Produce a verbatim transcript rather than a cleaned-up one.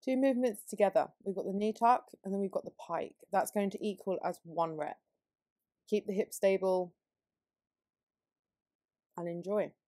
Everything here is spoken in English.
Two movements together. We've got the knee tuck and then we've got the pike. That's going to equal as one rep. Keep the hip stable and enjoy.